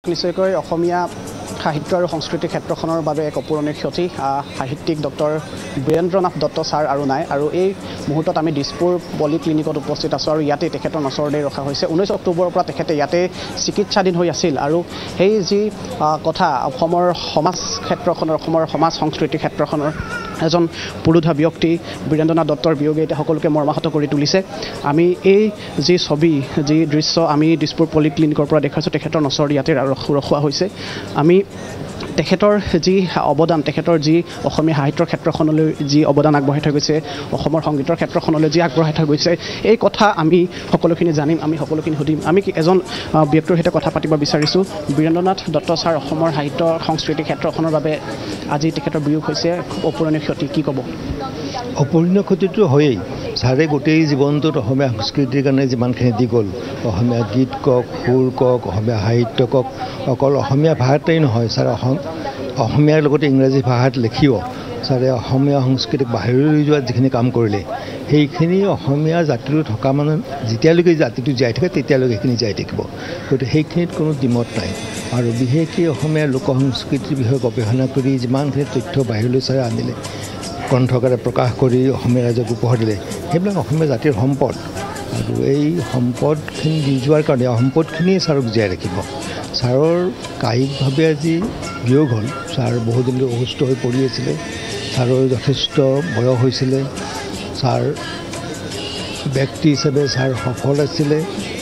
নিশ্চয়কৈ অসমীয়া সাহিত্য আৰু সংস্কৃতিৰ ক্ষেত্ৰখনৰ বাবে এক অপূৰণীয় ক্ষতি সাহিত্যিক ডক্টৰ বীৰেন্দ্ৰ নাথ দত্ত ছাৰ আৰু নাই আৰু এই মুহূৰ্তত আমি দিছপুৰ পলিক্লিনিকত উপস্থিত আছোঁ আৰু ইয়াতে তেখেতৰ নচৰতে ৰখা হৈছে 19 অক্টোবৰৰ পৰা তেখেতে ইয়াতে চিকিৎসাধীন হৈ আছিল আৰু সেই যি কথা অসমৰ সমাজ ক্ষেত্ৰখনৰ অসমৰ সমাজ সংস্কৃতিৰ ক্ষেত্ৰখনৰ এজন পুৰুধা ব্যক্তি বীৰেন্দ্ৰ নাথ দত্তৰ বিয়োগে এতিয়া সকলোকে মৰ্মাহত কৰি তুলিছে আমি এই যি ছবি যি দৃশ্য আমি দিছপুৰ পলিক্লিনিকৰ পৰা দেখাইছোঁ তেখেতৰ নচৰ ইয়াতে ৰখোৱা হৈছে আমি তেখেতৰ যি অৱদান তেখেতৰ যি অসমীয়া সাহিত্যৰ ক্ষেত্ৰখনলৈ যি অৱদান আগবঢ়াই থৈ গৈছে অসমৰ সংগীতৰ ক্ষেত্ৰখনলৈ যি আগবঢ়াই থৈ গৈছে এই কথা আমি সকলোখিনি জানিম আমি সকলোখিনি সুধিম আমি এজন ব্যক্তিৰ সৈতে কথা পাতিব বিচাৰিছোঁ বীৰেন্দ্ৰ নাথ দত্ত ছাৰ অসমৰ সাহিত্য সংস্কৃতি ক্ষেত্ৰখনৰ বাবে আজি তেখেতৰ বিয়োগ হৈছে খুব অপূৰণীয় ক্ষতি কি ক'ব অপূৰণীয় ক্ষতিটো হয়েই ছাৰে গোটেই জীৱনটোত অসমীয়া সংস্কৃতিৰ কাৰণে যিমানখিনি দি গ'ল অসমীয়া গীত কওক সুৰ কওক অসমীয়া সাহিত্য কওক অকল অসমীয়া ভাষাতেই নহয় ছাৰে অসমীয়াৰ লগতে ইংৰাজী ভাষাত লিখিও ছাৰে অসমীয়া সংস্কৃতিক বাহিৰলৈ যোৱাত যিখিনি কাম কৰিলে সেইখিনি অসমীয়া জাতিটো থকা মানে যেতিয়ালৈকে জাতিটো জীয়াই থাকে তেতিয়ালৈকে সেইখিনি জীয়াই থাকিব গতিকে সেইখিনিত কোনো দ্বিমত নাই আৰু বিশেষকৈ অসমীয়া লোক সংস্কৃতিৰ বিষয়ে গৱেষণা কৰি যিমানখিনি তথ্য বাহিৰলৈ ছাৰে আনিলে গ্ৰন্থকাৰে প্ৰকাশ কৰি অসমীয়া ৰাইজক উপহাৰ দিলে সেইবিলাক অসমীয়া জাতিৰ সম্পদ আৰু এই সম্পদখিনি দি যোৱাৰ কাৰণে সম্পদখিনিয়ে ছাৰক জীয়াই ৰাখিব ছাৰৰ কায়িকভাৱে আজি বিয়োগ হ'ল ছাৰ বহুদিনলৈ অসুস্থ হৈ পৰি আছিলে ছাৰৰ যথেষ্ট বয়স হৈছিলে ছাৰ ব্যক্তি হিচাপে ছাৰ সফল আছিলে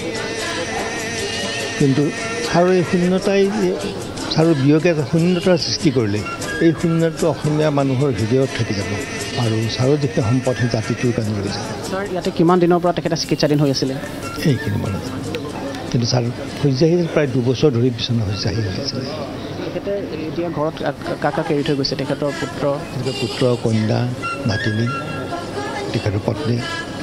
কিন্তু ছাৰৰ এই শূন্যতাই ছাৰৰ বিয়োগে এটা শূন্যতাৰ সৃষ্টি কৰিলে এই শূন্যটো অসমীয়া মানুহৰ হৃদয়ত থাকি যাব আৰু ছাৰৰ যিখিনি সম্পদ সেই জাতিটোৰ কাৰণে লৈ যায় ছাৰ ইয়াতে কিমান দিনৰ পৰা তেখেতে চিকিৎসাধীন হৈ আছিলে এইখিনি মানে কিন্তু ছাৰ শয্যাহী প্ৰায় 2 বছৰ ধৰি বিচনা শয্যাহী হৈ আছিলে তেখেতে এতিয়া ঘৰত কাক এৰি থৈ গৈছে তেখেতৰ পুত্ৰ কন্যা নাতিনী তেখেতৰ পত্নী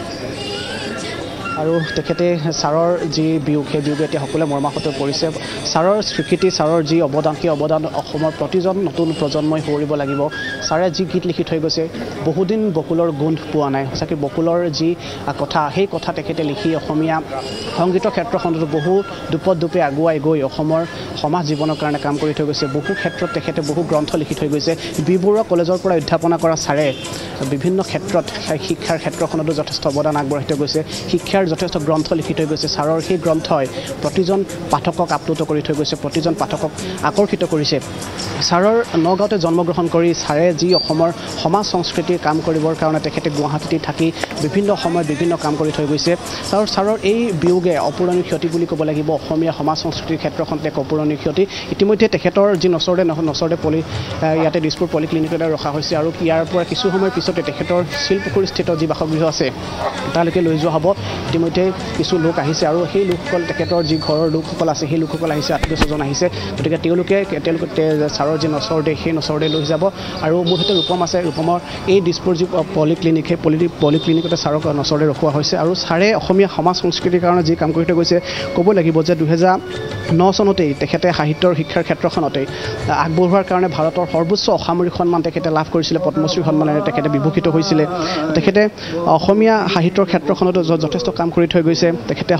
আৰু তেখেতে ছাৰৰ যি বিয়োগ সেই বিয়োগে এতিয়া সকলোৱে মৰ্মাহত পৰিছে ছাৰৰ স্বীকৃতি ছাৰৰ যি অৱদান সেই অৱদান অসমৰ প্ৰতিজন নতুন প্ৰজন্মই সোঁৱৰিব লাগিব ছাৰে যি গীত লিখি থৈ গৈছে বহুদিন বকুলৰ গোন্ধ পোৱা নাই সঁচাকৈ বকুলৰ যি কথা সেই কথা তেখেতে লিখি অসমীয়া সংগীতৰ ক্ষেত্ৰখনত বহু দুপে আগুৱাই গৈ অসমৰ সমাজ জীৱনৰ কাৰণে কাম কৰি থৈ গৈছে বহু ক্ষেত্ৰত তেখেতে বহু গ্ৰন্থ লিখি থৈ গৈছে বৰুৱা কলেজৰ পৰা অধ্যাপনা কৰা ছাৰে বিভিন্ন ক্ষেত্ৰত শিক্ষাৰ ক্ষেত্ৰখনতো যথেষ্ট অৱদান আগবঢ়াই থৈ গৈছে শিক্ষাৰ যথেষ্ট গ্ৰন্থ লিখি থৈ গৈছে ছাৰৰ সেই গ্ৰন্থই প্ৰতিজন পাঠকক আপ্লুত কৰি থৈ গৈছে প্ৰতিজন পাঠকক আকৰ্ষিত কৰিছে ছাৰৰ নগাঁৱতে জন্মগ্ৰহণ কৰি ছাৰে যি অসমৰ সমাজ সংস্কৃতিৰ কাম কৰিবৰ কাৰণে তেখেতে গুৱাহাটীত থাকি বিভিন্ন সময়ত বিভিন্ন কাম কৰি থৈ গৈছে ছাৰৰ এই বিয়োগে অপূৰণীয় ক্ষতি বুলি ক'ব লাগিব অসমীয়া সমাজ সংস্কৃতিৰ ক্ষেত্ৰখনত এক অপূৰণীয় ক্ষতি ইতিমধ্যে তেখেতৰ যি নচৰতে ইয়াতে দিছপুৰ পলিক্লিনিকতে ৰখা হৈছে আৰু ইয়াৰ পৰা কিছু সময়ৰ পিছতে তেখেতৰ শিলপুখুৰীস্থিত যি বাসগৃহ আছে তালৈকে লৈ যোৱা হ'ব ইতিমধ্যে কিছু লোক আহিছে আৰু সেই লোকসকল তেখেতৰ যি ঘৰৰ লোকসকল আছে সেই লোকসকল আহিছে আত্মীয় স্বজন আহিছে গতিকে তেওঁলোকে ছাৰৰ যি নচৰতে সেই নচৰতে লৈ যাব আৰু মোৰ সৈতে ৰূপম আছে ৰূপমৰ এই দিছপুৰ যি পলিক্লিনিক সেই পলিক্লিনিকতে ছাৰক নচৰতে ৰখোৱা হৈছে আৰু ছাৰে অসমীয়া সমাজ সংস্কৃতিৰ কাৰণে যি কাম কৰি থৈ গৈছে ক'ব লাগিব যে 2009 চনতেই তেখেতে সাহিত্যৰ শিক্ষাৰ ক্ষেত্ৰখনতেই আগবঢ়োৱাৰ কাৰণে ভাৰতৰ সৰ্বোচ্চ অসামৰিক সন্মান তেখেতে লাভ কৰিছিলে পদ্মশ্ৰী সন্মানেৰে তেখেতে বিভূষিত হৈছিলে তেখেতে অসমীয়া সাহিত্যৰ ক্ষেত্ৰখনতো যথেষ্ট কাম কৰি থৈ গৈছে তেখেতে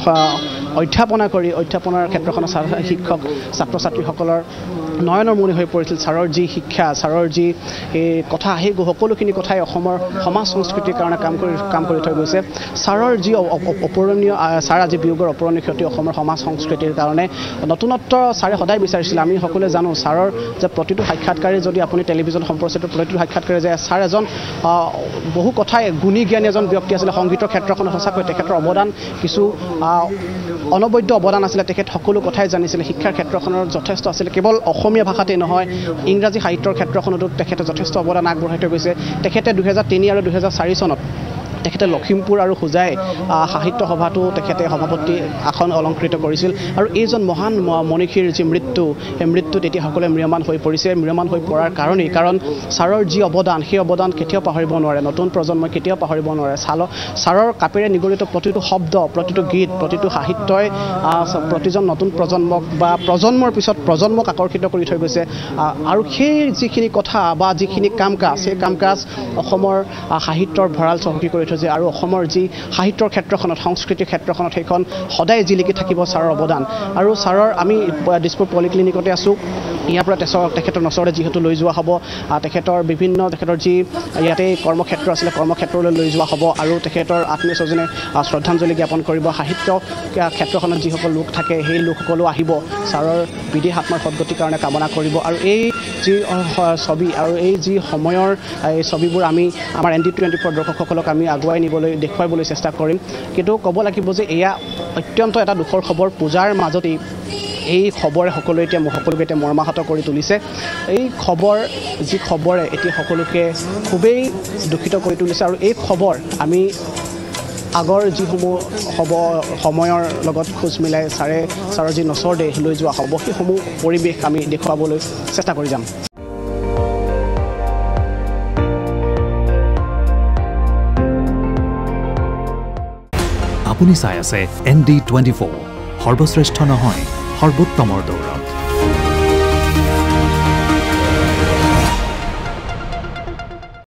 অধ্যাপনাৰ ক্ষেত্ৰখনত শিক্ষক ছাত্ৰ ছাত্ৰীসকলৰ নয়নৰ মণি হৈ পৰিছিল ছাৰৰ যি শিক্ষা ছাৰৰ যি কথা সেই সকলোখিনি কথাই অসমৰ সমাজ সংস্কৃতিৰ কাৰণে কাম কৰি থৈ গৈছে ছাৰৰ যি অপূৰণীয় ছাৰ আজি বিয়োগৰ অপূৰণীয় ক্ষতি অসমৰ সমাজ সংস্কৃতিৰ কাৰণে নতুনত্ব ছাৰে সদায় বিচাৰিছিল আমি সকলোৱে জানো ছাৰৰ যে প্ৰতিটো সাক্ষাৎকাৰে যদি আপুনি টেলিভিছন সম্প্ৰচাৰিত প্ৰতিটো সাক্ষাৎকাৰে যে ছাৰ এজন বহু কথাই গুণী জ্ঞানী এজন ব্যক্তি আছিলে সংগীতৰ ক্ষেত্ৰখনত সঁচাকৈ তেখেতৰ অৱদান কিছু অনবদ্য অৱদান আছিলে তেখেত সকলো কথাই জানিছিলে শিক্ষাৰ ক্ষেত্ৰখনৰ যথেষ্ট আছিলে কেৱল অসমীয়া ভাষাতেই নহয় ইংৰাজী সাহিত্যৰ ক্ষেত্ৰখনতো তেখেতে যথেষ্ট অৱদান আগবঢ়াই থৈ গৈছে তেখেতে 2003 আৰু 2004 চনত তেখেতে লখিমপুৰ আৰু হোজাই সাহিত্য সভাটো তেখেতে সভাপতি আসন অলংকৃত কৰিছিল আৰু এইজন মহান মনীষীৰ যি মৃত্যু সেই মৃত্যু তেতিয়া সকলোৱে ম্ৰিয়মান হৈ পৰিছে ম্ৰিয়মান হৈ পৰাৰ কাৰণেই কাৰণ ছাৰৰ যি অৱদান সেই অৱদান কেতিয়াও পাহৰিব নোৱাৰে নতুন প্ৰজন্মই কেতিয়াও পাহৰিব নোৱাৰে ছাৰৰ কাপেৰে নিগৰিত প্ৰতিটো শব্দ প্ৰতিটো গীত প্ৰতিটো সাহিত্যই প্ৰতিজন নতুন প্ৰজন্মক বা প্ৰজন্মৰ পিছত প্ৰজন্মক আকৰ্ষিত কৰি থৈ গৈছে আৰু সেই যিখিনি কথা বা যিখিনি কাম কাজ সেই কাম কাজ অসমৰ সাহিত্যৰ ভঁৰাল চহকী কৰি থৈছে আৰু অসমৰ যি সাহিত্যৰ ক্ষেত্ৰখনত সংস্কৃতিৰ ক্ষেত্ৰখনত সেইখন সদায় জিলিকি থাকিব ছাৰৰ অৱদান আৰু ছাৰৰ আমি দিছপুৰ পলিক্লিনিকতে আছোঁ ইয়াৰ পৰা তেখেতৰ নচৰতে যিহেতু লৈ যোৱা হ'ব তেখেতৰ যি ইয়াতে কৰ্মক্ষেত্ৰ আছিলে কৰ্মক্ষেত্ৰলৈ লৈ যোৱা হ'ব আৰু তেখেতৰ আত্মীয় স্বজনে শ্ৰদ্ধাঞ্জলি জ্ঞাপন কৰিব সাহিত্য ক্ষেত্ৰখনত যিসকল লোক থাকে সেই লোকসকলো আহিব ছাৰৰ বিদেশ আত্মাৰ সদ্গতিৰ কাৰণে কামনা কৰিব আৰু এই যি ছবি আৰু এই যি সময়ৰ এই ছবিবোৰ আমি আমাৰ ND24 দৰ্শকসকলক আমি আগুৱাই নিবলৈ দেখুৱাবলৈ চেষ্টা কৰিম কিন্তু ক'ব লাগিব যে এয়া অত্যন্ত এটা দুখৰ খবৰ পূজাৰ মাজতেই এই খবৰে সকলোকে এতিয়া মৰ্মাহত কৰি তুলিছে এই খবৰে এতিয়া সকলোকে খুবেই দুখিত কৰি তুলিছে আৰু এই খবৰ আমি আগৰ যিসমূহ সময়ৰ লগত খোজ মিলাই ছাৰৰ যি নচৰ দেশ লৈ যোৱা হ'ব সেইসমূহ পৰিৱেশ আমি দেখুৱাবলৈ চেষ্টা কৰি যাম আপুনি চাই আছে ND24 সৰ্বশ্ৰেষ্ঠ নহয় সৰ্বোত্তমৰ দৌৰ